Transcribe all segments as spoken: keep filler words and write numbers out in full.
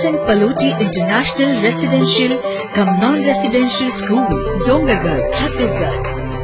S N Pallotti international residential cum non residential school, Dongargarh, Chhattisgarh.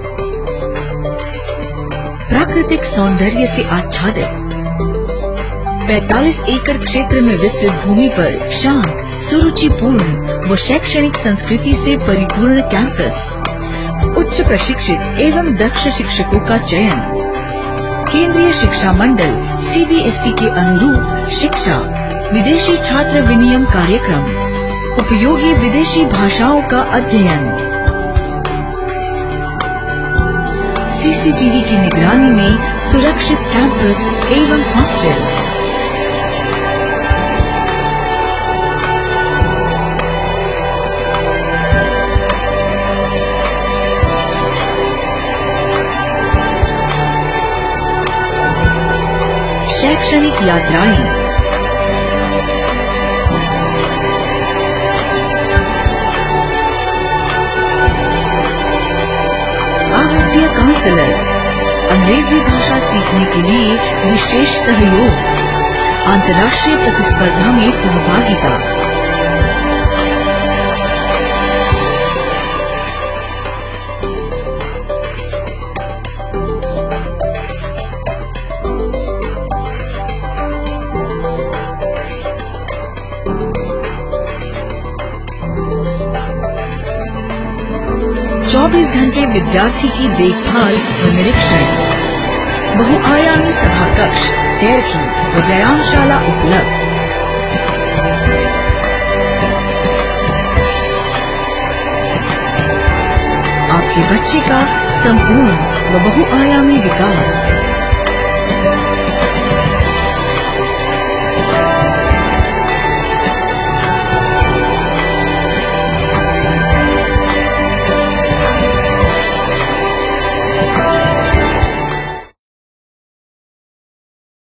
प्राकृतिक सौंदर्य से आच्छादित पैंतालीस एकड़ क्षेत्र में विस्तृत भूमि पर शांत, सुरुचिपूर्ण व शैक्षणिक संस्कृति से परिपूर्ण कैंपस, उच्च प्रशिक्षित एवं दक्ष शिक्षकों का चयन, केंद्रीय शिक्षा मंडल सी बी एस ई के अनुरूप शिक्षा, विदेशी छात्र विनिमय कार्यक्रम, उपयोगी विदेशी भाषाओं का अध्ययन, सी सी टी वी की निगरानी में सुरक्षित कैंपस एवं हॉस्टल। शैक्षणिक यात्राएं, आवासीय काउंसलर, अंग्रेजी भाषा सीखने के लिए विशेष सहयोग, अंतर्राष्ट्रीय प्रतिस्पर्धा में सहभागिता। चौबीस घंटे विद्यार्थी की देखभाल व निरीक्षण, बहुआयामी सभा कक्ष, तैरकी व व्यायामशाला उपलब्ध। आपके बच्चे का संपूर्ण व बहुआयामी विकास।